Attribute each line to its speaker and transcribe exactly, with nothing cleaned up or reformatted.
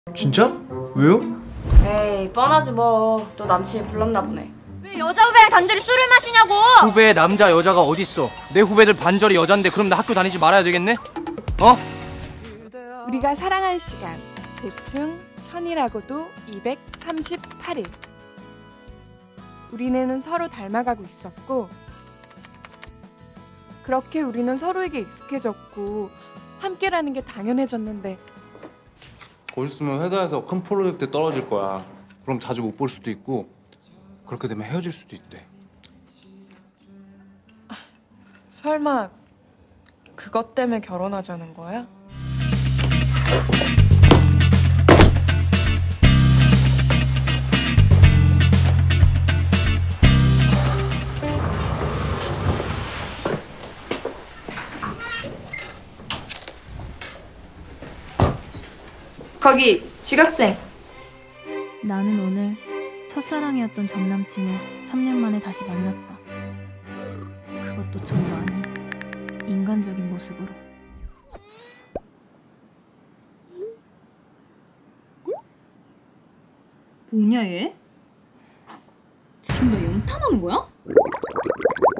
Speaker 1: 진짜? 왜요?
Speaker 2: 에이 뻔하지 뭐. 또 남친이 불렀나 보네.
Speaker 3: 왜 여자 후배랑 단둘이 술을 마시냐고!
Speaker 4: 후배에 남자 여자가 어딨어. 내 후배들 반절이 여잔데 그럼 나 학교 다니지 말아야 되겠네? 어?
Speaker 5: 우리가 사랑한 시간 대충 천이라고도 이백삼십팔 일. 우리는 서로 닮아가고 있었고 그렇게 우리는 서로에게 익숙해졌고 함께라는 게 당연해졌는데
Speaker 6: 곧 있으면 회사에서 큰 프로젝트 떨어질 거야. 그럼 자주 못 볼 수도 있고 그렇게 되면 헤어질 수도 있대.
Speaker 5: 설마 그것 때문에 결혼하자는 거야?
Speaker 3: 거기 지각생.
Speaker 7: 나는 오늘 첫사랑이었던 전 남친을 삼 년 만에 다시 만났다. 그것도 좀 많이 인간적인 모습으로.
Speaker 3: 뭐냐 얘? 지금 나 염탐하는 거야?